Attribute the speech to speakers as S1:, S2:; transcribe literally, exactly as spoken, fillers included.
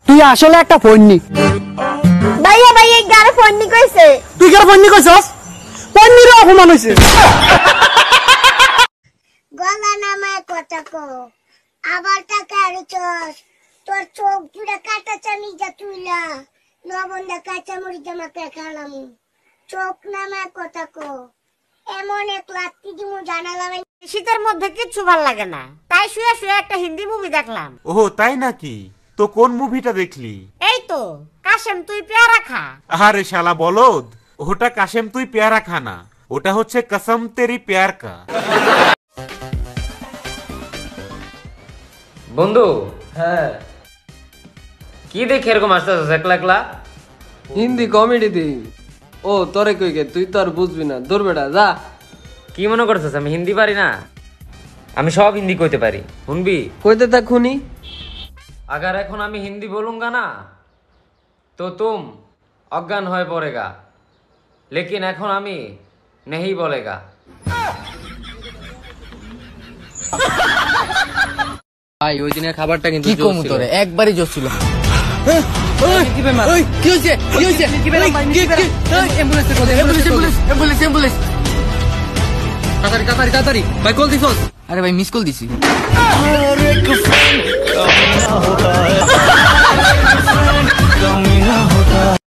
S1: তুই আসলে একটা ফন্নি।
S2: ভাইয়া ভাইয়া গারে ফন্নি কইছে।
S1: তুই গারে ফন্নি কইছস? ফন্নির অপমান হইছে।
S2: গলা নামায় কথা কো, আবার টাকা আরছস। তোর চোখ জুড়ে কাটা চামি যা তুইলা, লবণদা কাঁচা মরিচ আমাকে খালাম। চোখ নামায় কথা কো, এমন এক লাত্তি দিমু জানালা। শীতের মধ্যে কিচ্ছু ভাল লাগে না, তাই শুয়ে শুয়ে একটা হিন্দি মুভি দেখলাম।
S3: ওহো তাই নাকি? তো কোন মুভিটা দেখলি?
S2: এই তো কাশেম তুই পেয়ারা খা।
S3: আরে শালা বলদ, ওটা কাশেম তুই পেয়ারা খা না, ওটা হচ্ছে কসম তেরি প্যার কা।
S4: বন্ধু,
S5: হ্যাঁ
S4: কি দেখে এরকম আসতেছিস একলা একলা?
S5: হিন্দি কমেডি দি। ও তোরে কই গে, তুই তো আর বুঝবি না। দূর বেটা যা।
S4: কি মনে করছিস আমি হিন্দি পারি না? আমি সব হিন্দি কইতে পারি, শুনবি?
S5: কইতে থাক খুনি।
S4: अगर এখন আমি হিন্দি बोलूंगा ना तो तुम অজ্ঞান হয়ে পড়েগা, लेकिन এখন আমি नहीं बोलेगा।
S5: ভাই ওই দিনের খাবারটা কিন্তু
S6: কি কম তোরে একবারই জোর ছিল। কি হইছে কি হইছে অ্যাম্বুলেন্স অ্যাম্বুলেন্স অ্যাম্বুলেন্স
S5: তাড়াতাড়ি তাড়াতাড়ি তাড়াতাড়ি ভাই কল দিছস?
S6: আরে ভাই মিস কল দিছি।